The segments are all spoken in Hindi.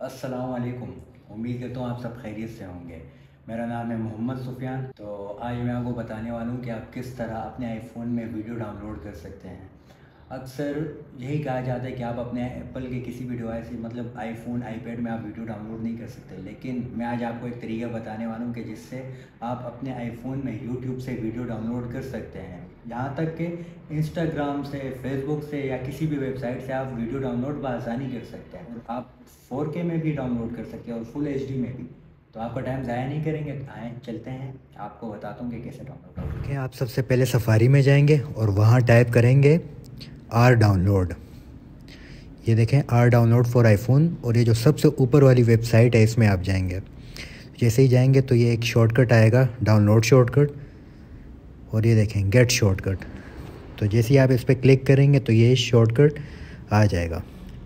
अस्सलाम वालेकुम। उम्मीद करता हूँ आप सब खैरियत से होंगे। मेरा नाम है मोहम्मद सुफियान। तो आज मैं आपको बताने वाला हूँ कि आप किस तरह अपने आईफोन में वीडियो डाउनलोड कर सकते हैं। अक्सर यही कहा जाता है कि आप अपने एप्पल के किसी भी डिवाइस से मतलब आईफोन आईपैड में आप वीडियो डाउनलोड नहीं कर सकते, लेकिन मैं आज आपको एक तरीका बताने वाला हूँ कि जिससे आप अपने आईफोन में यूट्यूब से वीडियो डाउनलोड कर सकते हैं। यहाँ तक कि इंस्टाग्राम से, फेसबुक से या किसी भी वेबसाइट से आप वीडियो डाउनलोड बआसानी कर सकते हैं। आप 4K में भी डाउनलोड कर सकते हैं और फुल HD में भी। तो आपका टाइम ज़ाया नहीं करेंगे, आएँ चलते हैं, आपको बताता हूँ कि कैसे डाउनलोड आप सबसे पहले सफारी में जाएंगे और वहाँ टाइप करेंगे आर डाउनलोड। ये देखें आर डाउनलोड फॉर आईफोन, और ये जो सबसे ऊपर वाली वेबसाइट है इसमें आप जाएंगे। जैसे ही जाएंगे तो ये एक शॉर्टकट आएगा, डाउनलोड शॉर्टकट, और ये देखें गेट शॉर्टकट। तो जैसे ही आप इस पर क्लिक करेंगे तो ये शॉर्टकट आ जाएगा।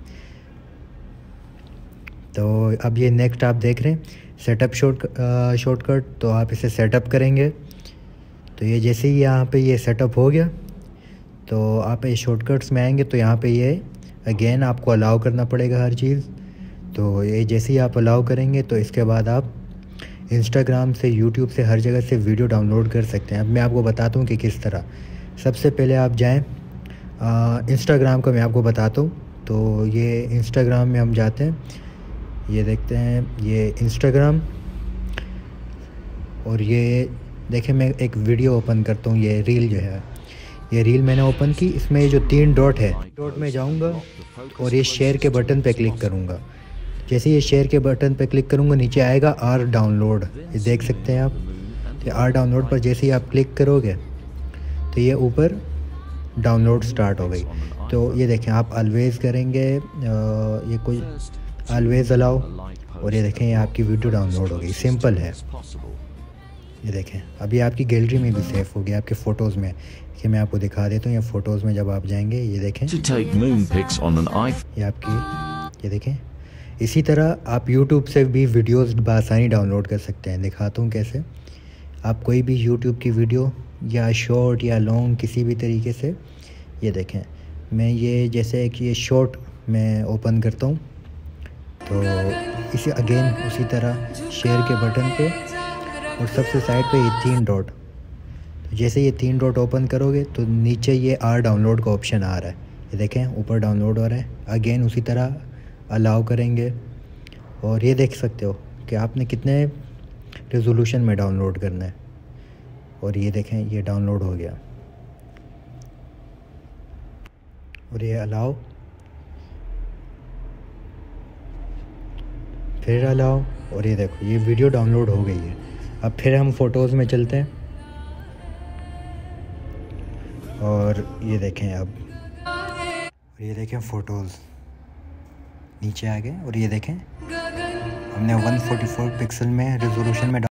तो अब ये नेक्स्ट आप देख रहे हैं सेटअप शॉर्टकट। तो आप इसे सेटअप करेंगे तो ये जैसे ही यहाँ पे ये सेटअप हो गया तो आप ये शॉर्टकट्स में आएंगे तो यहाँ पे ये अगेन आपको अलाउ करना पड़ेगा हर चीज़। तो ये जैसे ही आप अलाउ करेंगे तो इसके बाद आप इंस्टाग्राम से, यूट्यूब से, हर जगह से वीडियो डाउनलोड कर सकते हैं। अब मैं आपको बताता हूँ कि किस तरह। सबसे पहले आप जाएं इंस्टाग्राम का मैं आपको बताता हूँ। तो ये इंस्टाग्राम में हम जाते हैं, ये देखते हैं ये इंस्टाग्राम, और ये देखें मैं एक वीडियो ओपन करता हूँ। ये रील जो है, ये रील मैंने ओपन की। इसमें ये जो 3 डॉट है, डॉट में जाऊँगा और ये शेयर के बटन पे क्लिक करूँगा। जैसे ये शेयर के बटन पे क्लिक करूँगा नीचे आएगा आर डाउनलोड, ये देख सकते हैं आप। तो आर डाउनलोड पर जैसे ही आप क्लिक करोगे तो ये ऊपर डाउनलोड स्टार्ट हो गई। तो ये देखें आप ऑलवेज़ करेंगे, ये कोई ऑलवेज़ अलाउ, और ये देखें ये आपकी वीडियो डाउनलोड हो गई। सिंपल है। ये देखें अभी आपकी गैलरी में भी सेव हो गया, आपके फ़ोटोज़ में। कि मैं आपको दिखा देता हूँ, ये फ़ोटोज़ में जब आप जाएंगे ये देखें ये आपकी, ये देखें। इसी तरह आप YouTube से भी वीडियोस बआसानी डाउनलोड कर सकते हैं। दिखाता हूँ कैसे। आप कोई भी YouTube की वीडियो या शॉर्ट या लॉन्ग किसी भी तरीके से, ये देखें मैं ये जैसे कि ये शॉर्ट मैं ओपन करता हूँ तो इसे अगेन उसी तरह शेयर के बटन पे और सबसे साइड पे ये 3 डॉट। तो जैसे ये 3 डॉट ओपन करोगे तो नीचे ये आर डाउनलोड का ऑप्शन आ रहा है, ये देखें ऊपर डाउनलोड हो रहा है। अगेन उसी तरह अलाउ करेंगे और ये देख सकते हो कि आपने कितने रेजोल्यूशन में डाउनलोड करना है। और ये देखें ये डाउनलोड हो गया, और ये अलाउ, फिर अलाउ, और ये देखो ये वीडियो डाउनलोड हो गई है। अब फिर हम फ़ोटोज़ में चलते हैं और ये देखें अब, और ये देखें फ़ोटोज़ नीचे आ गए। और ये देखें हमने 144 पिक्सल में रेजोल्यूशन में